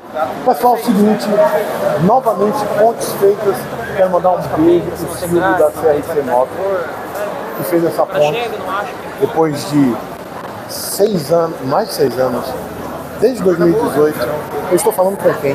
Pessoal, é o seguinte, novamente, pontes feitas. Quero mandar um beijo pro Silvio da CRC Moto, que fez essa ponte depois de 6 anos, mais de 6 anos, desde 2018. Eu estou falando com quem?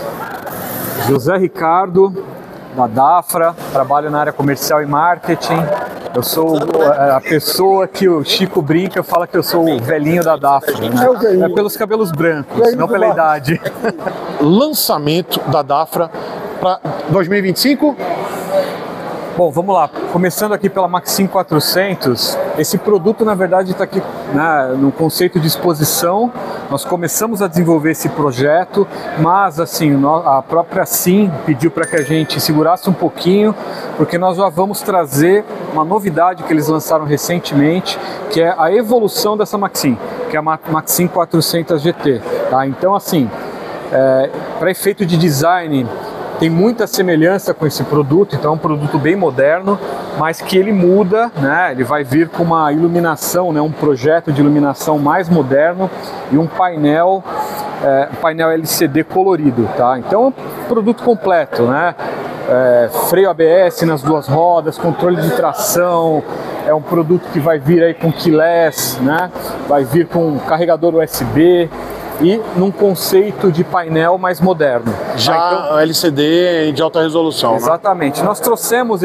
José Ricardo, da Dafra, trabalho na área comercial e marketing. Eu sou a pessoa que o Chico brinca, fala que eu sou o velhinho da Dafra, né? É pelos cabelos brancos, não pela idade. Lançamento da Dafra para 2025? Bom, vamos lá. Começando aqui pela Maxim 400, esse produto na verdade está aqui, né, no conceito de exposição. Nós começamos a desenvolver esse projeto, mas assim, a própria SIM pediu para que a gente segurasse um pouquinho, porque nós já vamos trazer uma novidade que eles lançaram recentemente, que é a evolução dessa Maxim, que é a Maxim 400 GT. Tá? Então assim, para efeito de design, tem muita semelhança com esse produto, então é um produto bem moderno, mas que ele muda, né? Ele vai vir com uma iluminação, né? Um projeto de iluminação mais moderno e um painel LCD colorido, tá? Então é um produto completo, né? Freio ABS nas 2 rodas, controle de tração, é um produto que vai vir aí com keyless, né? Vai vir com carregador USB, e num conceito de painel mais moderno. Já então, LCD de alta resolução. Exatamente. Né? Nós trouxemos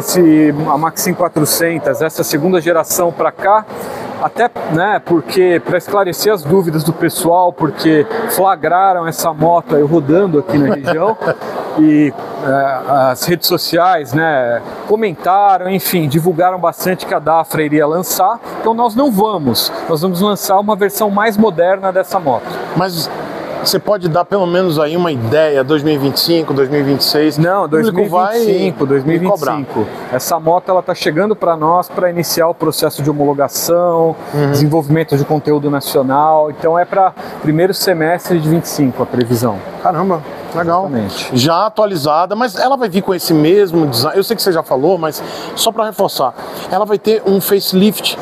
a Maxim 400, essa segunda geração para cá, até, né, porque para esclarecer as dúvidas do pessoal, porque flagraram essa moto aí rodando aqui na região e as redes sociais, né, comentaram, enfim, divulgaram bastante que a Dafra iria lançar. Então nós vamos lançar uma versão mais moderna dessa moto. Mas você pode dar pelo menos aí uma ideia, 2025, 2026? Não, 2025, 2025. Essa moto ela está chegando para nós para iniciar o processo de homologação, desenvolvimento de conteúdo nacional. Então é para primeiro semestre de 25 a previsão. Caramba, legal. Exatamente. Já atualizada, mas ela vai vir com esse mesmo design. Eu sei que você já falou, mas só para reforçar, ela vai ter um facelift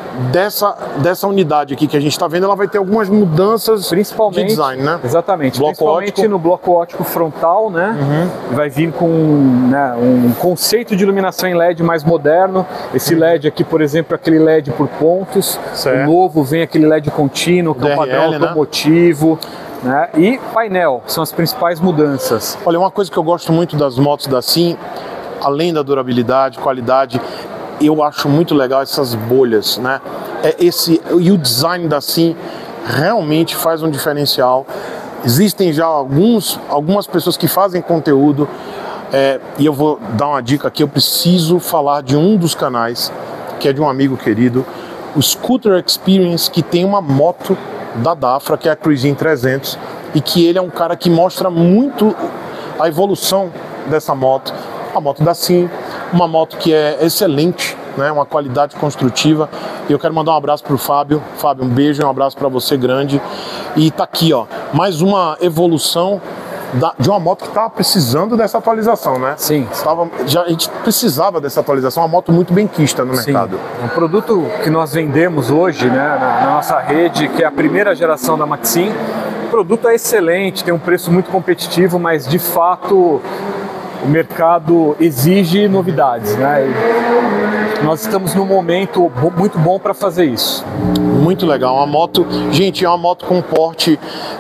dessa unidade aqui que a gente está vendo. Ela vai ter algumas mudanças de design, né? Exatamente, principalmente no bloco óptico frontal, né? Vai vir com, né, um conceito de iluminação em LED mais moderno. Esse LED aqui, por exemplo, é aquele LED por pontos. Certo. O novo vem aquele LED contínuo, que é um padrão automotivo. Né? E painel, são as principais mudanças. Olha, uma coisa que eu gosto muito das motos da SIM, além da durabilidade, qualidade, eu acho muito legal essas bolhas, né? E o design da SIM realmente faz um diferencial. Existem já algumas pessoas que fazem conteúdo, e eu vou dar uma dica aqui. Eu preciso falar de um dos canais, que é de um amigo querido, o Scooter Experience, que tem uma moto da Dafra, que é a Cruisin 300, e que ele é um cara que mostra muito a evolução dessa moto. A moto da SIM, uma moto que é excelente, né, uma qualidade construtiva. E eu quero mandar um abraço para o Fábio. Fábio, um beijo e um abraço para você grande. E tá aqui, ó, mais uma evolução de uma moto que estava precisando dessa atualização, né? Sim. A gente precisava dessa atualização, uma moto muito bem quista no mercado. Um produto que nós vendemos hoje, né, na nossa rede, que é a primeira geração da Maxim. O produto é excelente, tem um preço muito competitivo, mas de fato o mercado exige novidades, né? E nós estamos num momento muito bom para fazer isso. Muito legal, uma moto, gente, é uma moto com porte.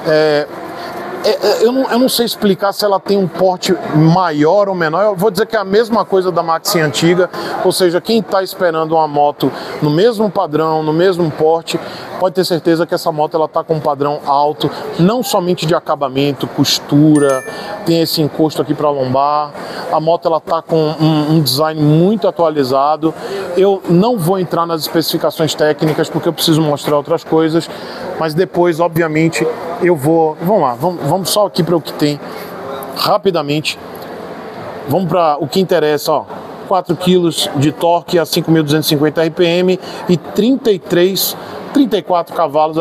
Eu não sei explicar se ela tem um porte maior ou menor. Eu vou dizer que é a mesma coisa da Maxim antiga, ou seja, quem está esperando uma moto no mesmo padrão, no mesmo porte, pode ter certeza que essa moto ela está com um padrão alto, não somente de acabamento, costura, tem esse encosto aqui para lombar. A moto ela está com um design muito atualizado. Eu não vou entrar nas especificações técnicas porque eu preciso mostrar outras coisas, mas depois, obviamente, eu vou... Vamos lá, vamos só aqui para o que tem, rapidamente. Vamos para o que interessa, ó. 4 kg de torque a 5.250 RPM e 34 cavalos a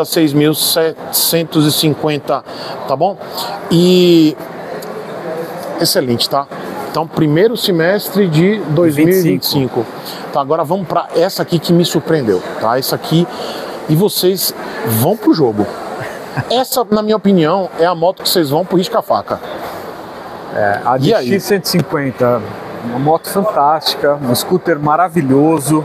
6.750, tá bom? E excelente, tá? Então, primeiro semestre de 2025. Tá, agora vamos para essa aqui que me surpreendeu, tá? Essa aqui, e vocês vão pro jogo. Essa, na minha opinião, é a moto que vocês vão pro risca-faca. A DX150, uma moto fantástica, um scooter maravilhoso.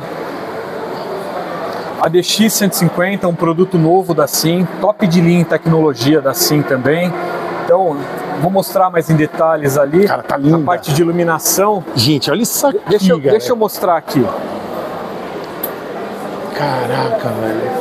A DX150 é um produto novo da Sim, top de linha em tecnologia da Sim também. Então, vou mostrar mais em detalhes ali. Cara, tá linda. A parte de iluminação. Gente, olha isso aqui, Deixa eu mostrar aqui. Caraca, velho.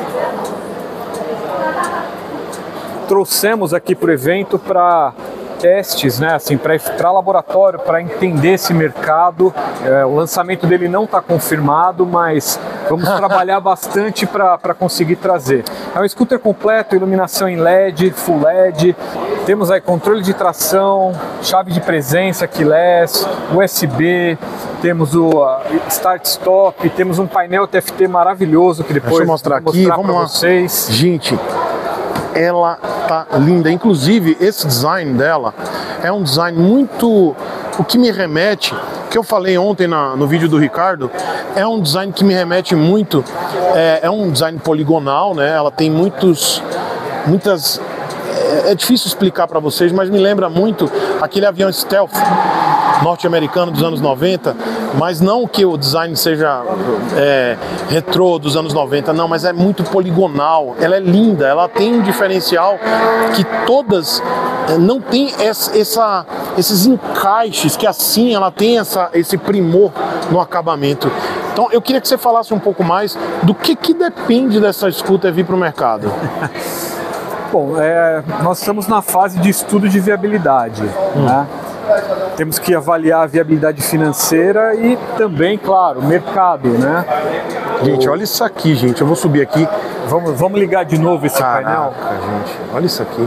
Trouxemos aqui para o evento para testes, né, assim, para laboratório, para entender esse mercado. O lançamento dele não está confirmado, mas vamos trabalhar bastante para conseguir trazer. É um scooter completo, iluminação em LED, Full LED. Temos aí controle de tração, chave de presença, keyless, USB, temos o Start-Stop, temos um painel TFT maravilhoso que depois deixa eu mostrar aqui, vamos lá. Vocês. Gente, ela tá linda. Inclusive, esse design dela é um design muito... O que me remete, que eu falei ontem no vídeo do Ricardo, é um design que me remete muito... É um design poligonal, né? Ela tem muitas... É difícil explicar para vocês, mas me lembra muito aquele avião stealth norte-americano dos anos 90, mas não que o design seja retrô dos anos 90, não, mas é muito poligonal, ela é linda, ela tem um diferencial que todas não tem esses encaixes, que assim ela tem esse primor no acabamento. Então eu queria que você falasse um pouco mais do que depende dessa scooter vir para o mercado. Bom, nós estamos na fase de estudo de viabilidade, né? Temos que avaliar a viabilidade financeira e também, claro, o mercado, né? Gente, olha isso aqui, gente. Eu vou subir aqui. Vamos ligar de novo esse painel? Gente, olha isso aqui.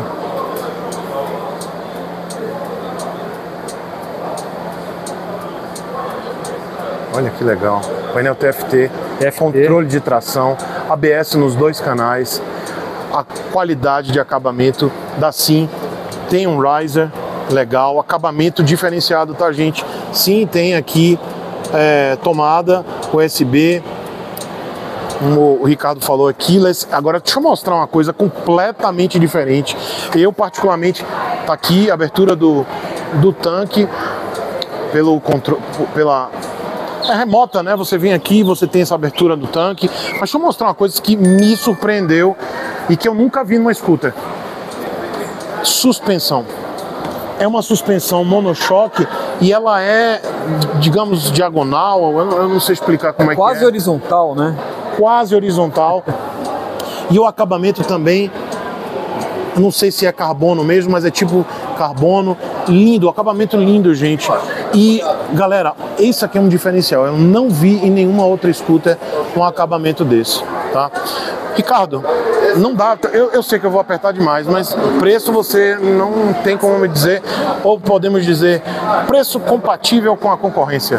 Olha que legal. Painel TFT, controle de tração, ABS nos 2 canais. A qualidade de acabamento da Sim, tem um riser legal, acabamento diferenciado, tá, gente? Sim, tem aqui tomada USB, como o Ricardo falou aqui. Agora deixa eu mostrar uma coisa completamente diferente. Eu particularmente, tá aqui a abertura do tanque pelo controle, remota, né? Você vem aqui, você tem essa abertura do tanque. Mas deixa eu mostrar uma coisa que me surpreendeu e que eu nunca vi numa scooter. Suspensão. É uma suspensão monochoque e ela é, digamos, diagonal. Eu não sei explicar como é que é. Quase horizontal, né? Quase horizontal. E o acabamento também, eu não sei se é carbono mesmo, mas é tipo carbono. Lindo, acabamento lindo, gente. E, galera, esse aqui é um diferencial. Eu não vi em nenhuma outra scooter um acabamento desse, tá? Ricardo, não dá, eu sei que eu vou apertar demais, mas preço você não tem como me dizer, ou podemos dizer, preço compatível com a concorrência.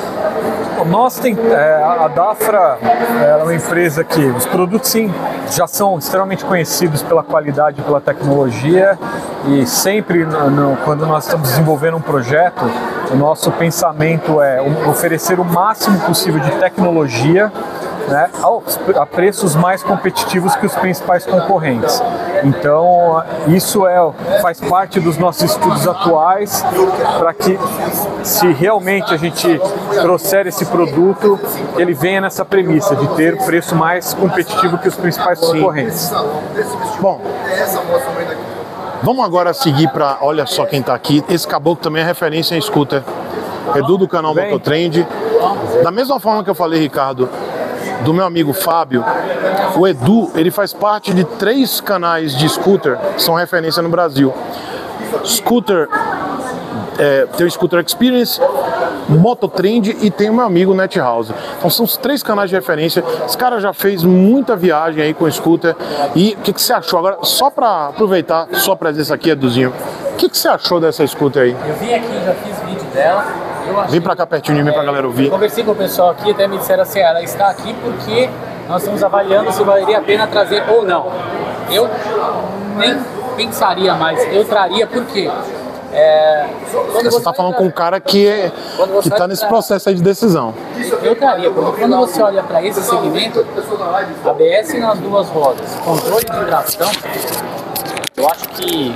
A Dafra é uma empresa que os produtos sim já são extremamente conhecidos pela qualidade e pela tecnologia, e sempre quando nós estamos desenvolvendo um projeto, o nosso pensamento é oferecer o máximo possível de tecnologia, né, a preços mais competitivos que os principais concorrentes. Então, isso faz parte dos nossos estudos atuais, para que, se realmente a gente trouxer esse produto, ele venha nessa premissa de ter preço mais competitivo que os principais concorrentes. Bom, vamos agora seguir para... Olha só quem está aqui. Esse caboclo também é referência em scooter. Edu do canal Mototrend. Da mesma forma que eu falei, Ricardo, do meu amigo Fábio, o Edu, ele faz parte de 3 canais de scooter que são referência no Brasil. Scooter, tem o Scooter Experience, Mototrend e tem o meu amigo NetHouse. Então são os 3 canais de referência. Esse cara já fez muita viagem aí com o scooter. E o que você achou? Agora, só para aproveitar sua presença aqui, Eduzinho, o que você achou dessa scooter aí? Eu vim aqui, já fiz vídeo dela. Vem pra cá pertinho de mim pra galera ouvir. Conversei com o pessoal aqui, até me disseram assim, ela está aqui porque nós estamos avaliando se valeria a pena trazer ou não. Eu nem pensaria mais, eu traria porque... Você está falando com um cara que está nesse processo aí de decisão. Eu traria, porque quando você olha para esse segmento, ABS nas 2 rodas, controle de tração, Eu acho que...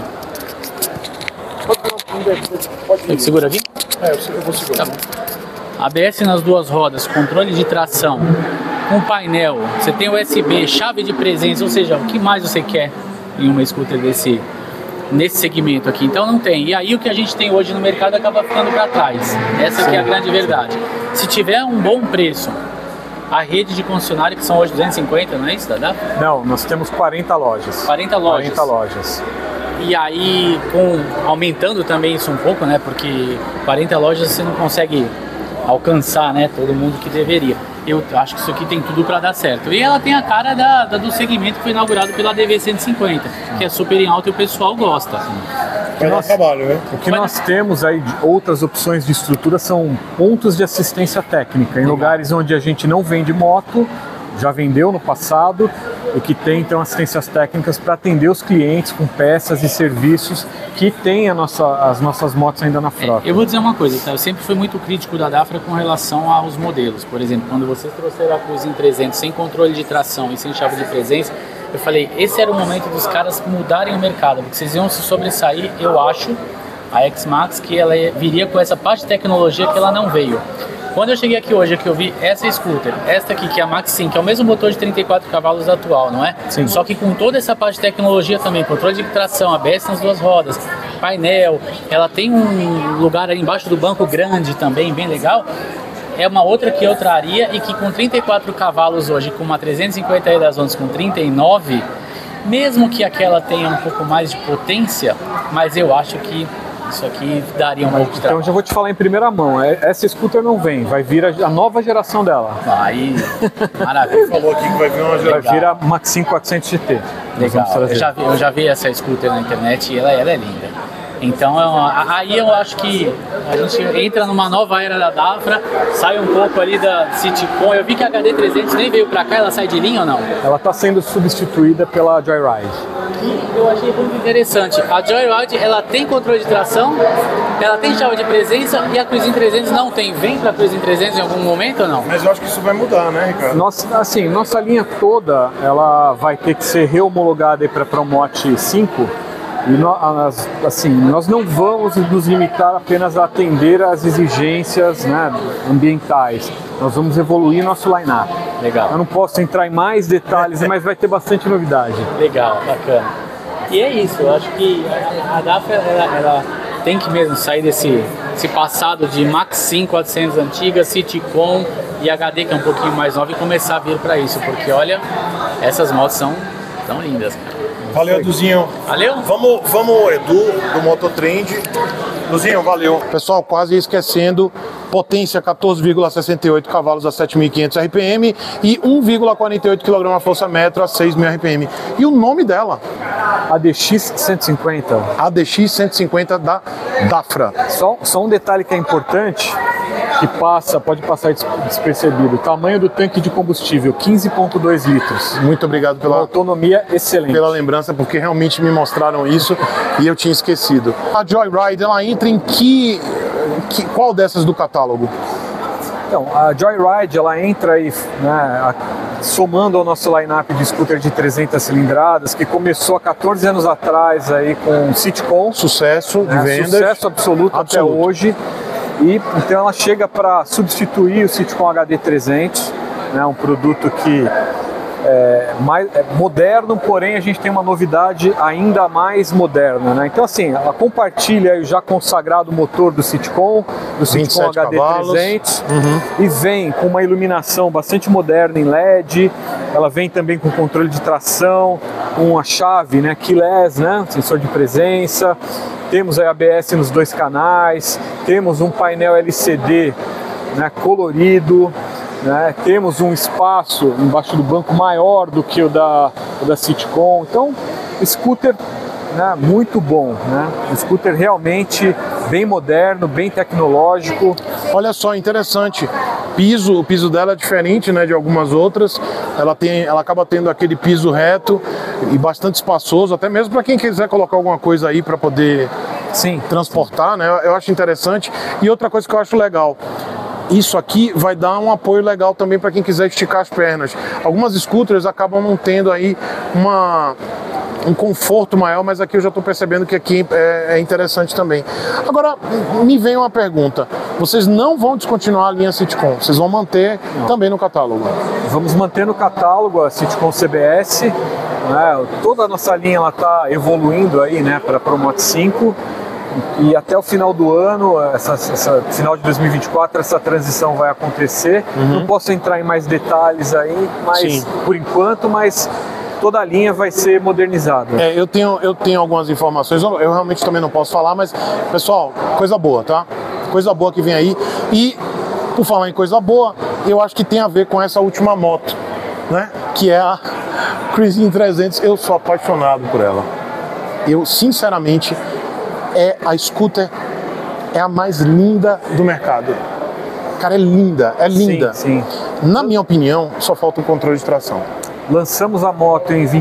Pode segura aqui? Eu vou segurar. Tá bom. ABS nas duas rodas, controle de tração, um painel, você tem USB, chave de presença, ou seja, o que mais você quer em uma scooter nesse segmento aqui? Então não tem. E aí o que a gente tem hoje no mercado acaba ficando para trás. Essa aqui é a grande verdade. Se tiver um bom preço, a rede de concessionária, que são hoje 250, não é isso, Dada? Não, nós temos 40 lojas. 40 lojas. 40 lojas. E aí, aumentando também isso um pouco, né? Porque 40 lojas você não consegue alcançar, né, todo mundo que deveria. Eu acho que isso aqui tem tudo para dar certo. E ela tem a cara do segmento que foi inaugurado pela DV150, que é super em alta e o pessoal gosta. Vai dar trabalho, né? O que nós temos aí de outras opções de estrutura são pontos de assistência técnica, em lugares onde a gente não vende moto, já vendeu no passado, e que tem então assistências técnicas para atender os clientes com peças e serviços que tem as nossas motos ainda na frota. Eu vou dizer uma coisa, tá? Eu sempre fui muito crítico da Dafra com relação aos modelos. Por exemplo, quando vocês trouxeram a Cruisin 300 sem controle de tração e sem chave de presença, eu falei, esse era o momento dos caras mudarem o mercado, porque vocês iam se sobressair, eu acho, a X-Max, que ela viria com essa parte de tecnologia que ela não veio. Quando eu cheguei aqui hoje, que eu vi essa scooter, esta aqui que é a Max 5, que é o mesmo motor de 34 cavalos atual, não é? Sim. Só que com toda essa parte de tecnologia também, controle de tração, ABS nas duas rodas, painel, ela tem um lugar ali embaixo do banco grande também, bem legal. É uma outra que eu traria e que com 34 cavalos hoje, com uma 350 das ondas com 39, mesmo que aquela tenha um pouco mais de potência, mas eu acho que isso aqui daria um pouco de trabalho. Então já vou te falar em primeira mão, essa scooter não vem, vai vir a nova geração dela. Aí, maravilha. Falou aqui que vai vir uma geração. Vai vir a Max 5 400 GT. Legal, eu já vi essa scooter na internet e ela é linda. Então aí eu acho que a gente entra numa nova era da Dafra, sai um pouco ali da Citicon. Eu vi que a HD300 nem veio pra cá, ela sai de linha ou não? Ela está sendo substituída pela Joyride. Eu achei muito interessante. A Joyride, ela tem controle de tração, ela tem chave de presença e a Cruisin 300 não tem. Vem pra Cruisin 300 em algum momento ou não? Mas eu acho que isso vai mudar, né, Ricardo? Nossa linha toda, ela vai ter que ser rehomologada para a Promote 5. E nós não vamos nos limitar apenas a atender às exigências, né, ambientais. Nós vamos evoluir nosso line-up. Legal. Eu não posso entrar em mais detalhes, mas vai ter bastante novidade. Legal, bacana. E é isso, eu acho que a Dafra ela tem que mesmo sair desse passado de Max 5 400 antiga, Citicon e HD que é um pouquinho mais nova e começar a vir para isso, porque olha, essas motos são tão lindas, cara. Valeu, Eduzinho. Valeu? Vamos, Edu, do Mototrend. Eduzinho, valeu. Pessoal, quase esquecendo, potência 14,68 cavalos a 7.500 RPM e 1,48 kgfm a 6.000 RPM. E o nome dela? ADX 150. ADX 150 da Dafra. Só um detalhe que é importante, que pode passar despercebido. O tamanho do tanque de combustível, 15,2 litros. Muito obrigado pela autonomia excelente. Pela lembrança, porque realmente me mostraram isso e eu tinha esquecido. A Joyride, ela entra em qual dessas do catálogo? Então, a Joyride, ela entra aí, né, somando ao nosso line-up de scooter de 300 cilindradas, que começou há 14 anos atrás aí com o Citicon. Sucesso de vendas. Sucesso absoluto até hoje. E então ela chega para substituir o Citicon HD300, né, um produto que é moderno, porém a gente tem uma novidade ainda mais moderna, né? Então assim, ela compartilha o já consagrado motor do Citicon HD300 e vem com uma iluminação bastante moderna em LED. Ela vem também com controle de tração, com a chave, né, keyless, né, sensor de presença. Temos a ABS nos 2 canais, temos um painel LCD, né, colorido, né, temos um espaço embaixo do banco maior do que o da Citicon. Então, scooter, né, muito bom, né, um scooter realmente bem moderno, bem tecnológico. Olha só, interessante. O piso dela é diferente, né, de algumas outras. Ela acaba tendo aquele piso reto e bastante espaçoso, até mesmo para quem quiser colocar alguma coisa aí para poder transportar, né? Eu acho interessante. E outra coisa que eu acho legal, isso aqui vai dar um apoio legal também para quem quiser esticar as pernas. Algumas scooters acabam não tendo aí um conforto maior, mas aqui eu já estou percebendo que aqui é interessante também. Agora, me vem uma pergunta. Vocês não vão descontinuar a linha Citicon, vocês vão manter também no catálogo? Vamos manter no catálogo a Citicon CBS, né? Toda a nossa linha está evoluindo aí, né, para a ProMote 5. E até o final do ano, final de 2024, essa transição vai acontecer. Não posso entrar em mais detalhes aí, mas por enquanto, toda a linha vai ser modernizada. Eu tenho algumas informações, eu realmente também não posso falar, mas, pessoal, coisa boa, tá? Coisa boa que vem aí. E, por falar em coisa boa, eu acho que tem a ver com essa última moto, né? Que é a Cruising 300. Eu sou apaixonado por ela. Eu, sinceramente, a scooter é a mais linda do mercado. Cara, é linda, é linda. Sim. Na minha opinião, só falta o controle de tração. Lançamos a moto em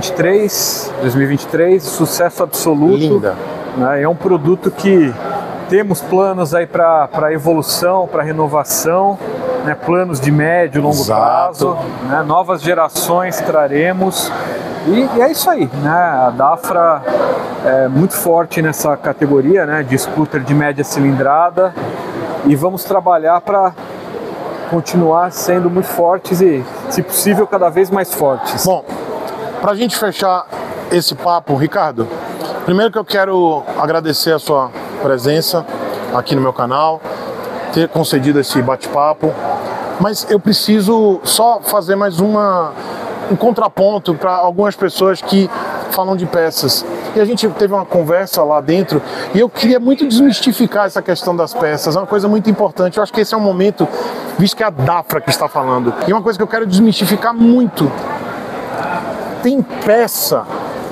2023, sucesso absoluto. Linda. Né? É um produto que temos planos aí para evolução, para renovação, né? Planos de médio e longo prazo, né? Novas gerações traremos. E é isso aí, né? A Dafra é muito forte nessa categoria, né? De scooter de média cilindrada, e vamos trabalhar para continuar sendo muito fortes e, se possível, cada vez mais fortes. Bom, para a gente fechar esse papo, Ricardo, primeiro que eu quero agradecer a sua presença aqui no meu canal, ter concedido esse bate-papo, mas eu preciso só fazer mais um contraponto para algumas pessoas que falam de peças. E a gente teve uma conversa lá dentro e eu queria muito desmistificar essa questão das peças. É uma coisa muito importante. Eu acho que esse é um momento, visto que é a Dafra que está falando. E uma coisa que eu quero desmistificar muito. Tem peça.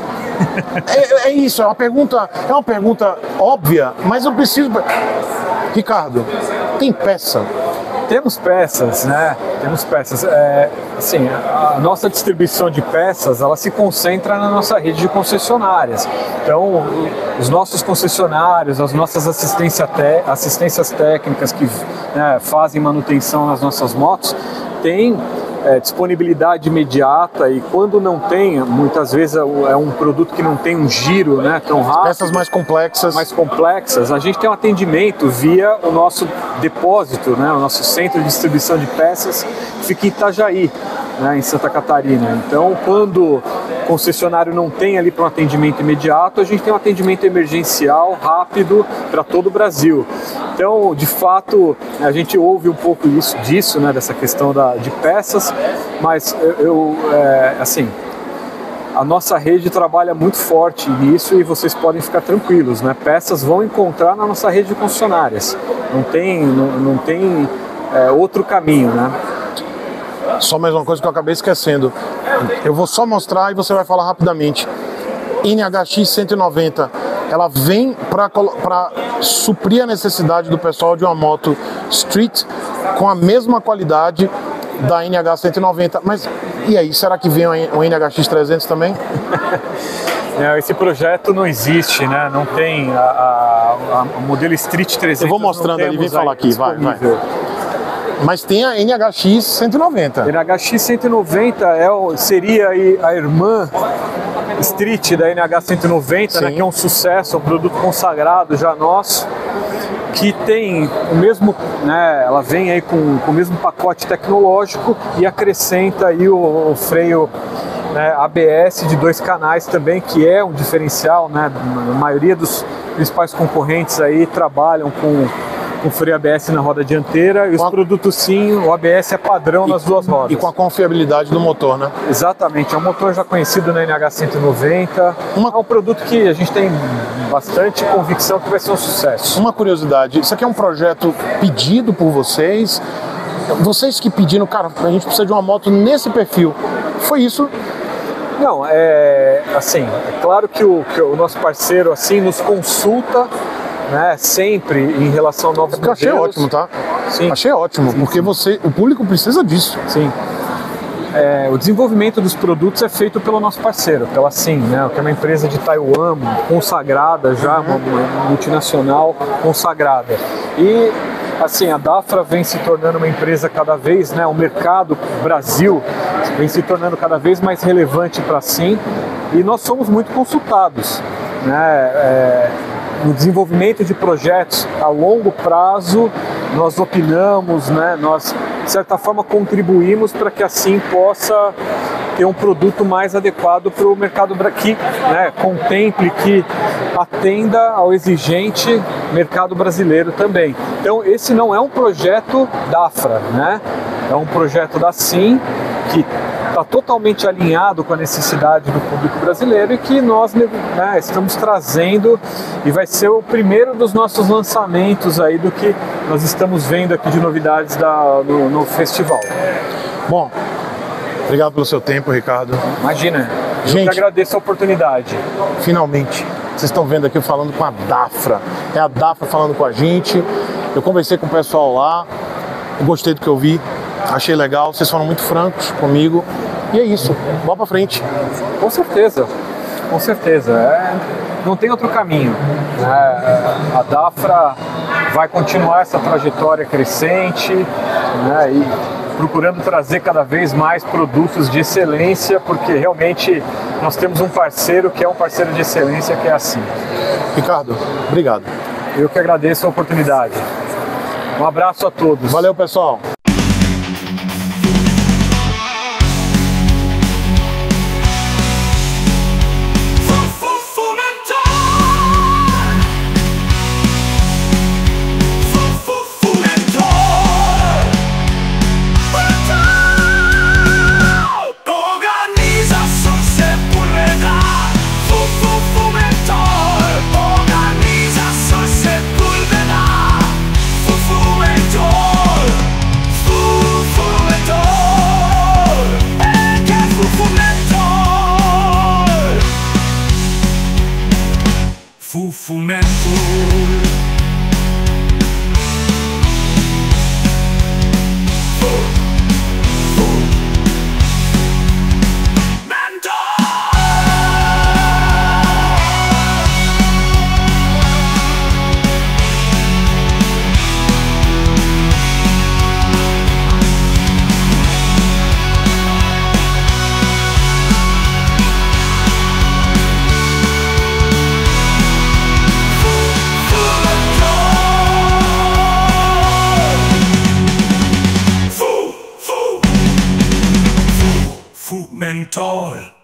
É isso, é uma pergunta óbvia, mas eu preciso... Ricardo, tem peça? Temos peças, né? Temos peças. Assim, a nossa distribuição de peças, ela se concentra na nossa rede de concessionárias. Então, os nossos concessionários, as nossas assistências técnicas que, né, fazem manutenção nas nossas motos, têm disponibilidade imediata, e quando não tem, muitas vezes é um produto que não tem um giro, né, tão rápido. Peças mais complexas. A gente tem um atendimento via o nosso depósito, né, o nosso centro de distribuição de peças, que fica em Itajaí, né, em Santa Catarina. Então, quando o concessionário não tem ali para um atendimento imediato, a gente tem um atendimento emergencial rápido para todo o Brasil. Então, de fato, a gente ouve um pouco disso, né, dessa questão de peças, mas assim, a nossa rede trabalha muito forte nisso e vocês podem ficar tranquilos, né? Peças vão encontrar na nossa rede de concessionárias. Não tem outro caminho, né? Só mais uma coisa que eu acabei esquecendo. Eu vou só mostrar e você vai falar rapidamente. NHX 190, ela vem para suprir a necessidade do pessoal de uma moto street com a mesma qualidade da NH 190. Mas e aí, será que vem o NHX 300 também? Esse projeto não existe, né? Não tem a modelo Street 300. Eu vou mostrando ali, vem falar aqui, vai. Mas tem a NHX 190. NHX 190 seria aí a irmã Street da NH 190, né, que é um sucesso, um produto consagrado já nosso, que tem o mesmo, né, ela vem aí com o mesmo pacote tecnológico e acrescenta aí o freio, né, ABS de 2 canais também, que é um diferencial, né? A maioria dos principais concorrentes aí trabalham com freio ABS na roda dianteira, e os produtos sim, o ABS é padrão nas duas rodas. E com a confiabilidade do motor, né? Exatamente, é um motor já conhecido na NH 190, é um produto que a gente tem bastante convicção que vai ser um sucesso. Uma curiosidade, isso aqui é um projeto pedido por vocês que pediram, cara, a gente precisa de uma moto nesse perfil, foi isso? Não, assim, é claro que o nosso parceiro assim nos consulta, né, sempre em relação a novos modelos. Achei ótimo, tá? Sim. Achei ótimo, sim, porque o público precisa disso. Sim. O desenvolvimento dos produtos é feito pelo nosso parceiro, pela SIM, né, que é uma empresa de Taiwan, consagrada já, uma multinacional consagrada. E assim, a Dafra vem se tornando uma empresa cada vez, né, o mercado Brasil vem se tornando cada vez mais relevante para a SIM. e nós somos muito consultados, né? No desenvolvimento de projetos a longo prazo, nós opinamos, né? Nós, de certa forma, contribuímos para que assim possa ter um produto mais adequado para o mercado que, né, contemple, que atenda ao exigente mercado brasileiro também. Então, esse não é um projeto DAFRA, né? É um projeto da SIM que está totalmente alinhado com a necessidade do público brasileiro e que nós, né, estamos trazendo, e vai ser o primeiro dos nossos lançamentos aí do que nós estamos vendo aqui de novidades no festival. Bom, obrigado pelo seu tempo, Ricardo. Imagina, eu Gente, que agradeço a oportunidade. Finalmente, vocês estão vendo aqui eu falando com a DAFRA. É a DAFRA falando com a gente. Eu conversei com o pessoal lá, gostei do que eu vi, achei legal, vocês foram muito francos comigo. E é isso, bola pra frente. Com certeza, com certeza. Não tem outro caminho. A DAFRA vai continuar essa trajetória crescente, né, e procurando trazer cada vez mais produtos de excelência, porque realmente nós temos um parceiro que é um parceiro de excelência, que é a SIM. Ricardo, obrigado. Eu que agradeço a oportunidade. Um abraço a todos. Valeu, pessoal. Mentor.